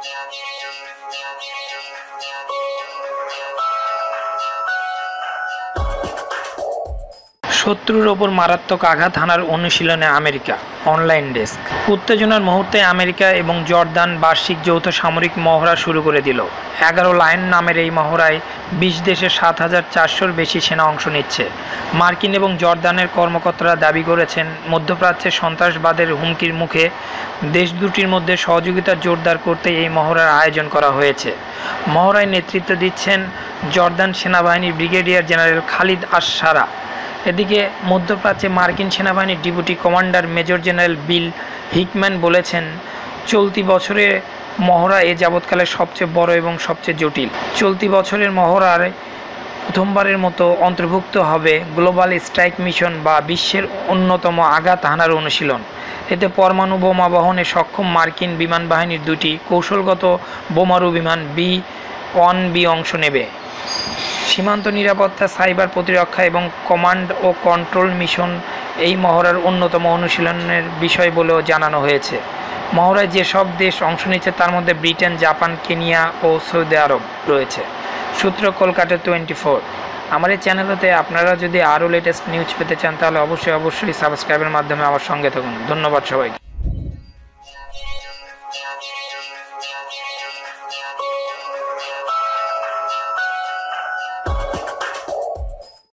শত্রুর ওপর মারাত্মক আঘাত হানার অনুশীলনে আমেরিকা। Online desk. উত্তেজনার মুহূর্তে আমেরিকা এবং জর্দান বার্ষিক যৌথ সামরিক মহড়া শুরু করে দিল। 11 লায়ন নামের এই মহড়ায় 20 দেশের 7,400-র বেশি সেনা অংশ নিচ্ছে। মার্কিন এবং জর্দানের কর্মকর্তারা দাবি করেছেন, মধ্যপ্রাচ্যে সন্ত্রাসবাদের হুমকির মুখে দেশ দুটির মধ্যে সহযোগিতা জোরদার করতে এই মহড়ার আয়োজন করা হয়েছে। মহড়ায় নেতৃত্ব দিচ্ছেন জর্দান সেনাবাহিনীর ব্রিগেডিয়ার জেনারেল খালিদ আশ-শারা। এদিকে মধ্যপ্রাচ্যে মার্কিন সেনাবাহিনীর deputy commander major general Bill Hickman বলেছেন, চলতি বছরে মহড়া এ যাবৎকালের সবচেয়ে বড় এবং সবচেয়ে জটিল। চলতি বছরের মহড়ায় প্রথমবারের মতো অন্তর্ভুক্ত হবে গ্লোবাল স্ট্রাইক মিশন বা বিশ্বের অন্যতম আঘাত হানার অনুশীলন। এতে পরমাণু বোমা বহনে সক্ষম মার্কিন বিমান বাহিনীর দুটি কৌশলগত বোমারু বিমান B-1B অংশ নেবে। সীমান্ত নিরাপত্তা, সাইবার প্রতিরক্ষা এবং কমান্ড ও কন্ট্রোল মিশন এই মহড়ার অন্যতম অনুশীলনের বিষয় বলেও জানানো হয়েছে। মহড়ায় যেসব দেশ অংশ নিচ্ছে তার মধ্যে ব্রিটেন, জাপান, কেনিয়া ও সৌদি আরব রয়েছে। সূত্র কলকাতা 24। আমার এই চ্যানেলতে আপনারা যদি আরও লেটেস্ট নিউজ পেতে চান তাহলে অবশ্যই সাবস্ক্রাইবের মাধ্যমে আমার সঙ্গে থাকুন। ধন্যবাদ সবাইকে।